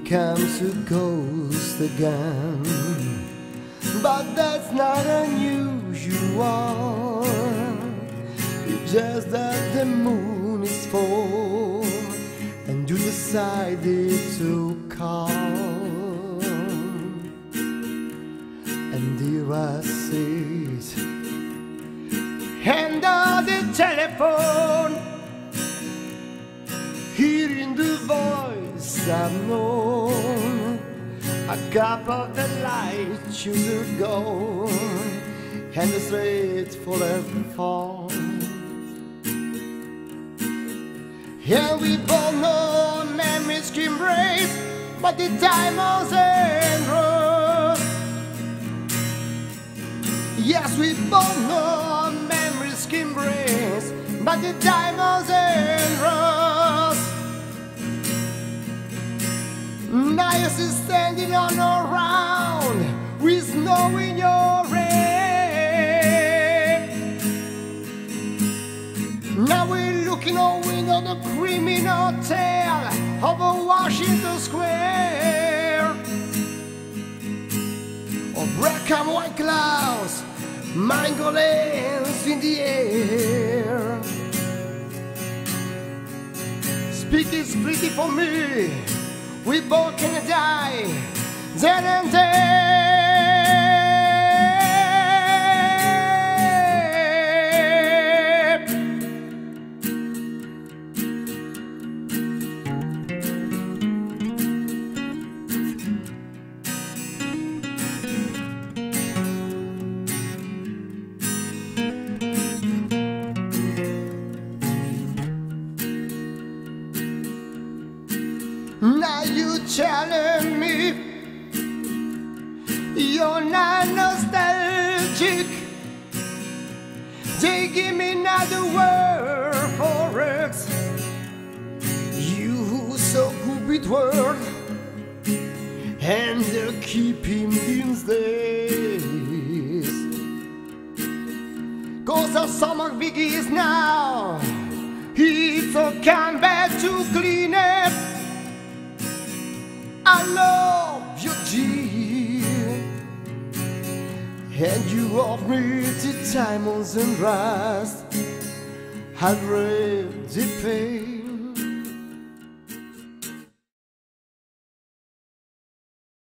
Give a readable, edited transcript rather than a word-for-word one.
comes a ghost again, but that's not unusual. It's just that the moon is full and you decided to call. And here I sit, hand on the telephone, hearing the voice I've known. A cup of the light sugar gold, and the straight full of fall. And we both know memories can break, but the diamonds and rose. Yes, we both know memories can break, but the diamonds and rose. Now you're still standing on a round with snow in your head. Now we're looking out window the criminal tale over Washington Square. Oh, black and white clouds, mango lands in the air. Speak is pretty for me. We both can die then and there. Now you telling me you're not nostalgic. They give me another word for X. You who so good with words and they're keeping these days. 'Cause the summer begins now. It's a come back to clean up. I love you, dear, and you offer me the diamonds and rust. I'd read the pain.